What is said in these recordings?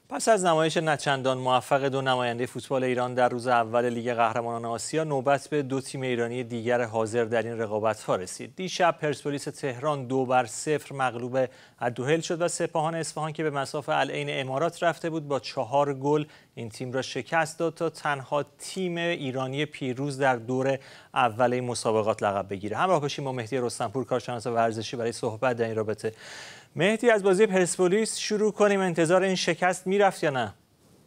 پس از نمایش نچندان موفق دو نماینده فوتبال ایران در روز اول لیگ قهرمانان آسیا، نوبت به دو تیم ایرانی دیگر حاضر در این رقابت‌ها رسید. دیشب پرسپولیس تهران 2-0 مغلوب الدوحیل شد و سپاهان اصفهان که به مصاف العین امارات رفته بود با 4 گل این تیم را شکست داد تا تنها تیم ایرانی پیروز در دور اول این مسابقات لقب بگیره. همراه باشیم با مهدی رستمپور، کارشناس ورزشی، برای صحبت در این رابطه. مهدی، از بازی پرسپولیس شروع کنیم. انتظار این شکست میرفت یا نه؟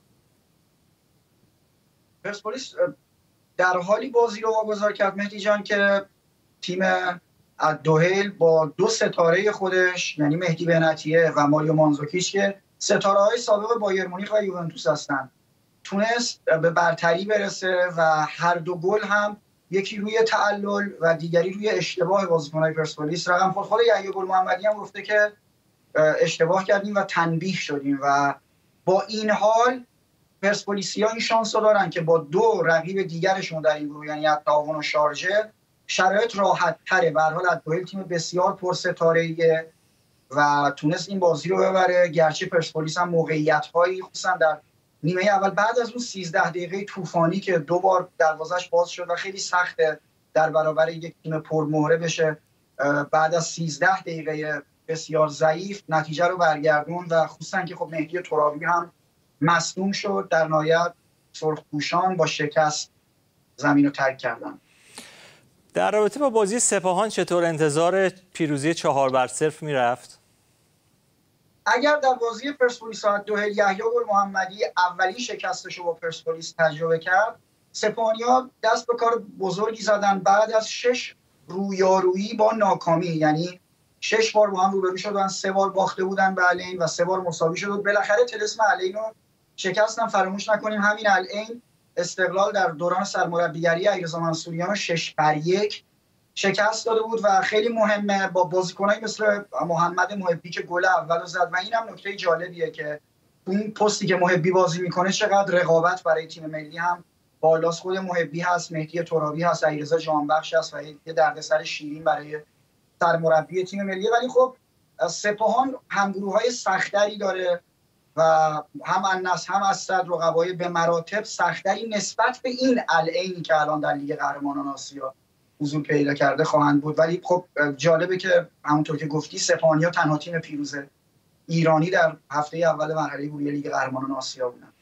پرسپولیس در حالی بازی رو واگذار کرد مهدی جان که تیم الدوحیل با 2 ستاره خودش، یعنی مهدی بنتیه و ماریو مانزوکیچ که ستاره‌های سابق بایر مونیخ و یوونتوس هستند، تونست به برتری برسه و هر دو گل هم یکی روی تعلل و دیگری روی اشتباه بازیکن‌های پرسپولیس. رقم خود یحیی گل‌محمدی هم گفته که اشتباه کردیم و تنبیه شدیم و با این حال پرسپولیسی‌ها این شانس رو دارن که با 2 رقیب دیگرشون در این گروه، یعنی التعاون و شارجه، شرایط راحت تره. به هر حال الدوحیل تیم بسیار پرستاره‌ایه و تونست این بازی رو ببره، گرچه پرسپولیس هم موقعیت‌هایی خصوصا در نیمه اول بعد از اون 13 دقیقه طوفانی که 2 بار دروازش باز شد و خیلی سخته در برابر یک تیم پرمهره بشه، بعد از 13 دقیقه بسیار ضعیف نتیجه رو برگردون و خصوصا که خب مهدی ترابی هم مصدوم شد. در نهایت سرخپوشان با شکست زمین رو ترک کردن. در رابطه با بازی سپاهان چطور انتظار پیروزی 4-0 میرفت؟ اگر در بازی پرسپولیس الدوحیل یحیی گل‌محمدی اولین شکستش رو با پرسپولیس تجربه کرد، سپاهانی‌ها دست به کار بزرگی زدن بعد از 6 رویارویی با ناکامی، یعنی 6 بار با هم روبرو شدن، 3 بار باخته بودن به العین و 3 بار مساوی شد. بالاخره طلسم العین رو شکستن. فراموش نکنیم همین العین استقلال در دوران سرمربیگری علیرضا منصوریان رو 6-1 شکست داده بود و خیلی مهمه با بازیکنایی مثل محمد محبی که گل اولو زد. و اینم نکته جالبیه که اون پستی که محبی بازی میکنه چقدر رقابت برای تیم ملی هم بالاست. خود محبی هست، مهدی ترابی هست، علیرضا جانبخش هست و یه دردسر شیرین برای سرمربی تیم ملی. ولی خب سپاهان همگروهای سختری داره و هم النصر هم اسد رقبای به مراتب سختری نسبت به این العینی که الان در لیگ قهرمانان آسیا حضور پیدا کرده خواهند بود. ولی خب جالبه که همونطور که گفتی سپاهانی‌ها تنها تیم پیروز ایرانی در هفته اول مرحله گروهی لیگ قهرمانان آسیا بودن.